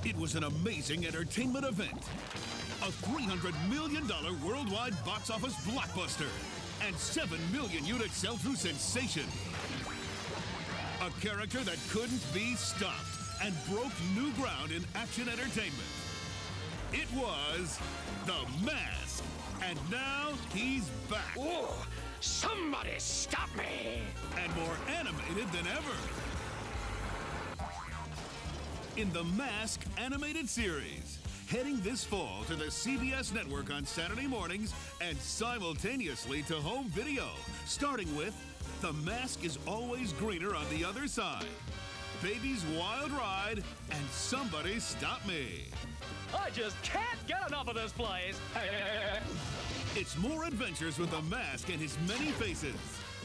It was an amazing entertainment event. A $300 million worldwide box office blockbuster. And 7 million unit sell-through sensation. A character that couldn't be stopped and broke new ground in action entertainment. It was The Mask. And now he's back. Ooh, somebody stop me! And more animated than ever. In the Mask animated series, heading this fall to the CBS network on Saturday mornings and simultaneously to home video, starting with The Mask is Always Greener on the Other Side, Baby's Wild Ride, and Somebody Stop Me. I just can't get enough of this place. It's more adventures with The Mask and his many faces.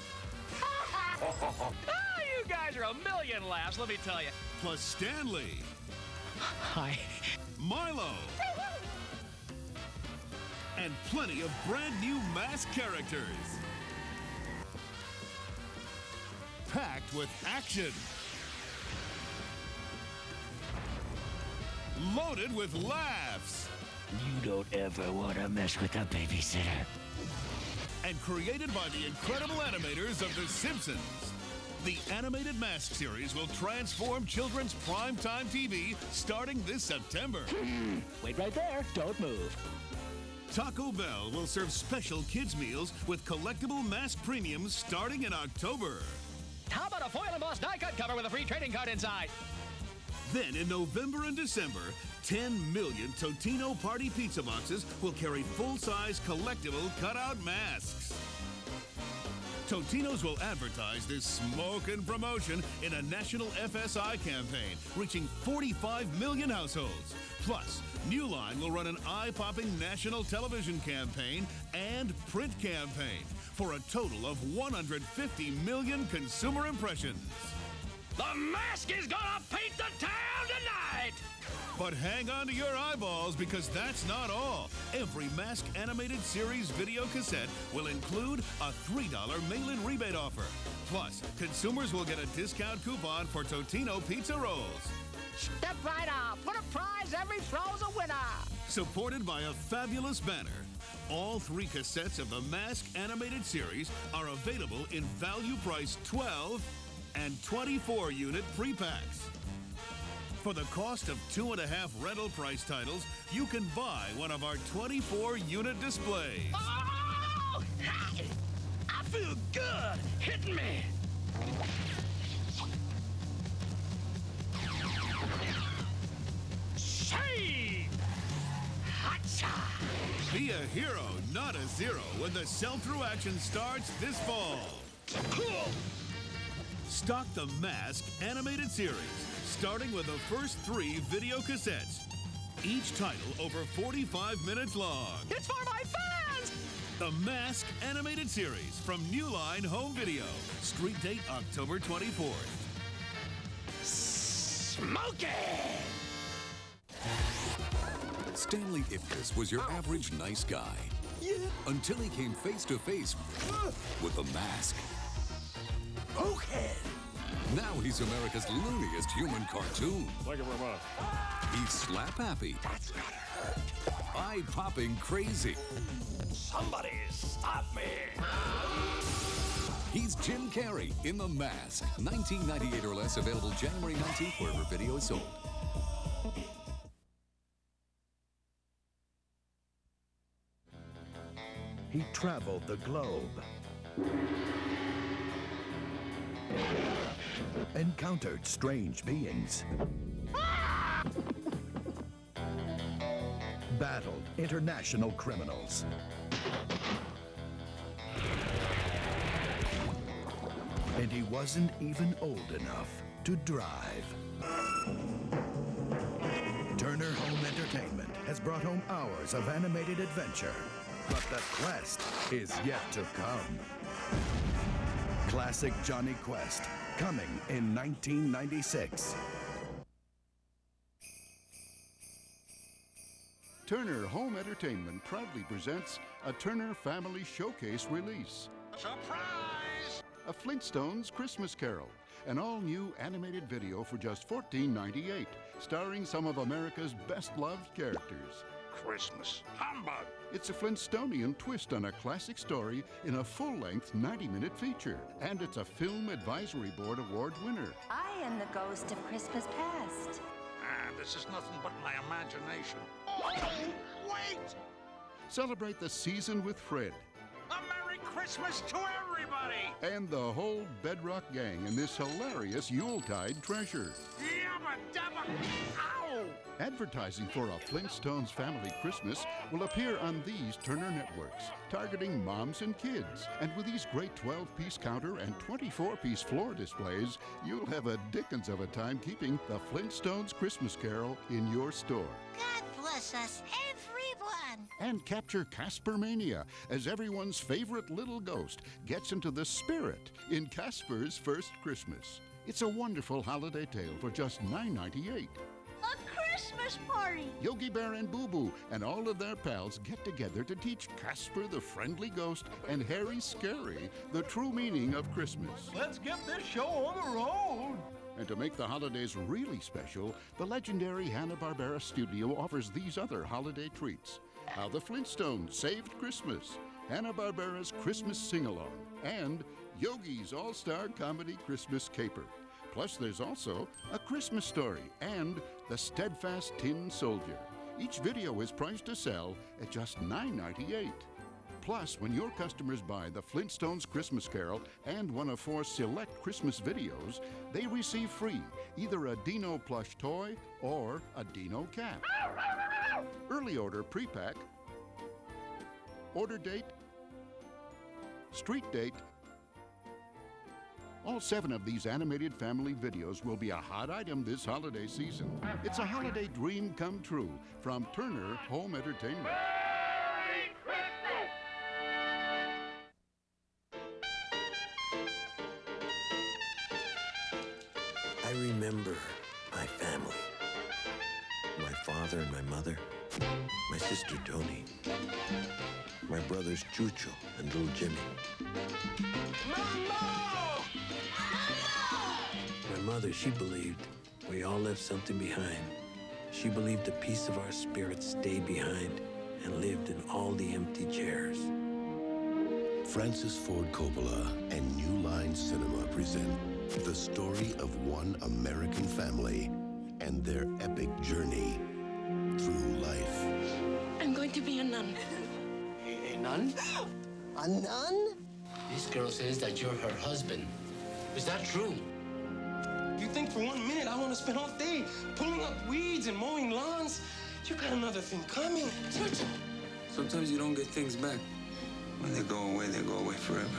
You guys are a million laughs, let me tell you. Plus Stanley. Hi. Milo. And plenty of brand new Mask characters. Packed with action. Loaded with laughs. You don't ever want to mess with a babysitter. And created by the incredible animators of The Simpsons. The animated Mask series will transform children's primetime TV starting this September. Wait right there. Don't move. Taco Bell will serve special kids' meals with collectible Mask premiums starting in October. How about a foil embossed die cut cover with a free trading card inside? Then in November and December, 10 million Totino Party Pizza boxes will carry full-size collectible cutout masks. Totino's will advertise this smokin' promotion in a national FSI campaign, reaching 45 million households. Plus, New Line will run an eye-popping national television campaign and print campaign for a total of 150 million consumer impressions. The Mask is gonna paint the town tonight! But hang on to your eyeballs, because that's not all. Every Mask animated series video cassette will include a $3 mail-in rebate offer. Plus, consumers will get a discount coupon for Totino pizza rolls. Step right up. For a prize, every throw's a winner. Supported by a fabulous banner. All 3 cassettes of the Mask animated series are available in value-priced 12 and 24 unit pre-packs. For the cost of 2.5 rental price titles, you can buy one of our 24 unit displays. Oh! I feel good hitting me. Shame! Hotcha! Be a hero, not a zero, when the sell-through action starts this fall. Stock the Mask animated series, starting with the first 3 video cassettes. Each title over 45 minutes long. It's for my fans! The Mask animated series from New Line Home Video. Street date October 24th. Smoky! Stanley Ipkiss was your average nice guy. Yeah. Until he came face to face with The Mask. Okay. Now he's America's looniest human cartoon. Thank you very much. He's slap-happy. That's gotta hurt. Eye-popping crazy. Somebody stop me. He's Jim Carrey in The Mask. $19.98 or less, available January 19th, wherever video is sold. He traveled the globe. Encountered strange beings. Battled international criminals. And he wasn't even old enough to drive. Turner Home Entertainment has brought home hours of animated adventure. But the quest is yet to come. Classic Johnny Quest, coming in 1996. Turner Home Entertainment proudly presents a Turner Family Showcase release. Surprise! A Flintstones Christmas Carol, an all-new animated video for just $14.98, starring some of America's best-loved characters. Christmas humbug! It's a Flintstonian twist on a classic story in a full-length 90-minute feature. And it's a Film Advisory Board Award winner. I am the ghost of Christmas past. Ah, this is nothing but my imagination. Oh, wait! Celebrate the season with Fred. A Merry Christmas to everybody! And the whole Bedrock gang in this hilarious Yuletide treasure. Yabba dabba! Ow! Advertising for a Flintstones Family Christmas will appear on these Turner networks, targeting moms and kids. And with these great 12-piece counter and 24-piece floor displays, you'll have a dickens of a time keeping the Flintstones Christmas Carol in your store. God bless us, everyone! And capture Caspermania as everyone's favorite little ghost gets into the spirit in Casper's First Christmas. It's a wonderful holiday tale for just $9.98. Christmas party! Yogi Bear and Boo Boo and all of their pals get together to teach Casper the Friendly Ghost and Harry Scary the true meaning of Christmas. Let's get this show on the road! And to make the holidays really special, the legendary Hanna-Barbera studio offers these other holiday treats. How the Flintstones Saved Christmas, Hanna-Barbera's Christmas Sing-Along, and Yogi's All-Star Comedy Christmas Caper. Plus, there's also A Christmas Story and The Steadfast Tin Soldier. Each video is priced to sell at just $9.98. Plus, when your customers buy the Flintstones Christmas Carol and one of 4 select Christmas videos, they receive free either a Dino plush toy or a Dino cap. Early order pre-pack, order date, street date. All 7 of these animated family videos will be a hot item this holiday season. It's a holiday dream come true from Turner Home Entertainment. Merry Christmas! I remember my family. My father and my mother, my sister Tony, my brothers Chucho and little Jimmy. My mother, she believed we all left something behind. She believed a piece of our spirit stayed behind and lived in all the empty chairs. Francis Ford Coppola and New Line Cinema present the story of one American family and their epic journey through life. I'm going to be a nun. A nun? A nun? This girl says that you're her husband. Is that true? You think for 1 minute I want to spend all day pulling up weeds and mowing lawns? You got another thing coming. Sometimes you don't get things back. When they go away forever.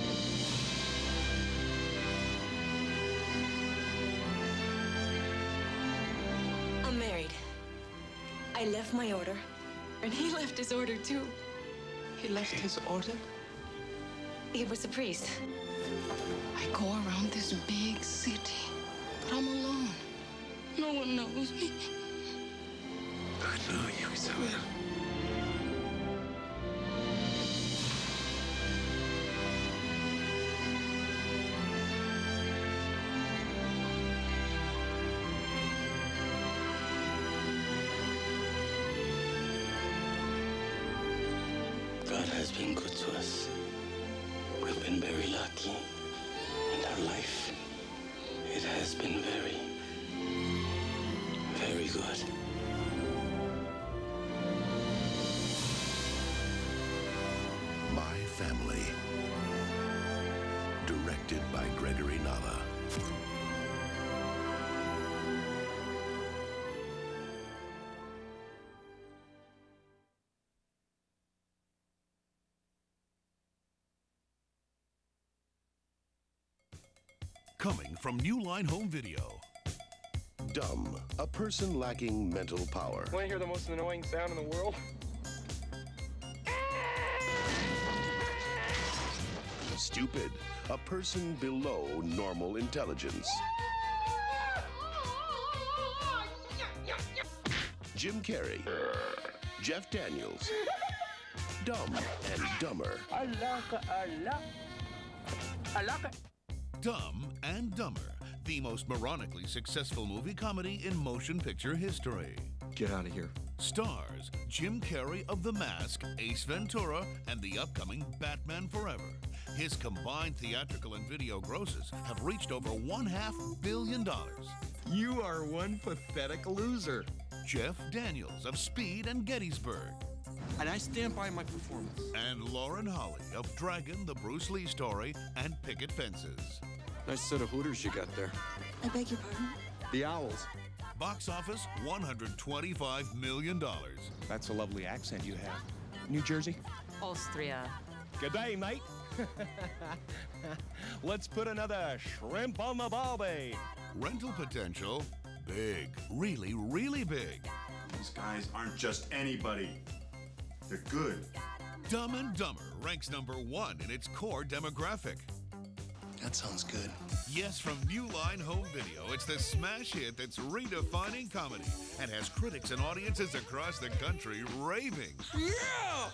I'm married. I left my order, and he left his order too. He left his order? He was a priest. I go around this big city, but I'm alone. No one knows me. I know you, Isabel. God has been good to us. We've been very lucky. And our life, it has been very, very good. My Family. Directed by Gregory Nava. Coming from New Line Home Video. Dumb, a person lacking mental power. Want to hear the most annoying sound in the world? Stupid, a person below normal intelligence. Jim Carrey, Jeff Daniels, Dumb and Dumber. I love it. Dumb and Dumber, the most moronically successful movie comedy in motion picture history. Get out of here. Stars Jim Carrey of The Mask, Ace Ventura, and the upcoming Batman Forever. His combined theatrical and video grosses have reached over $500 million. You are one pathetic loser. Jeff Daniels of Speed and Gettysburg. And I stand by my performance. And Lauren Holly of Dragon, the Bruce Lee Story, and Picket Fences. Nice set of hooters you got there. I beg your pardon? The Owls. Box office, $125 million. That's a lovely accent you have. New Jersey? Austria. Good day, mate. Let's put another shrimp on the barbie. Rental potential, big. Really, really big. These guys aren't just anybody. They're good. Dumb and Dumber ranks #1 in its core demographic. That sounds good. Yes, from New Line Home Video, it's the smash hit that's redefining comedy and has critics and audiences across the country raving. Yeah!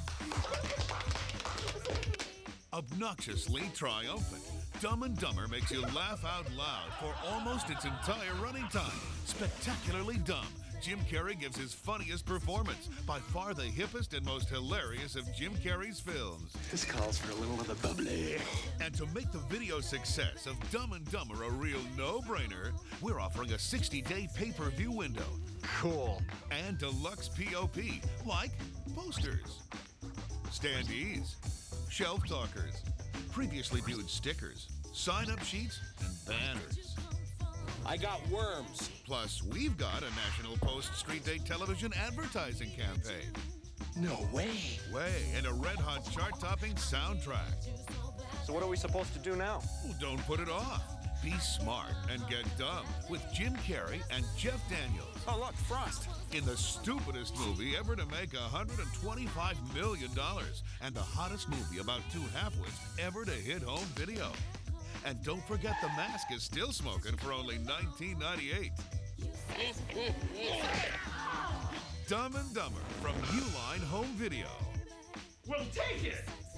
Obnoxiously triumphant, Dumb and Dumber makes you laugh out loud for almost its entire running time. Spectacularly dumb, Jim Carrey gives his funniest performance, by far the hippest and most hilarious of Jim Carrey's films. This calls for a little of the bubbly. And to make the video success of Dumb and Dumber a real no-brainer, we're offering a 60-day pay-per-view window. Cool. And deluxe POP, like posters, standees, shelf talkers, previously viewed stickers, sign-up sheets, and banners. I got worms. Plus, we've got a National Post Street Day television advertising campaign. No way. And a red-hot chart-topping soundtrack. So what are we supposed to do now? Well, don't put it off. Be smart and get dumb with Jim Carrey and Jeff Daniels. Oh, look, Frost. In the stupidest movie ever to make $125 million and the hottest movie about two halfwits ever to hit home video. And don't forget The Mask is still smoking for only $19.98. Dumb and Dumber from New Line Home Video. We'll take it!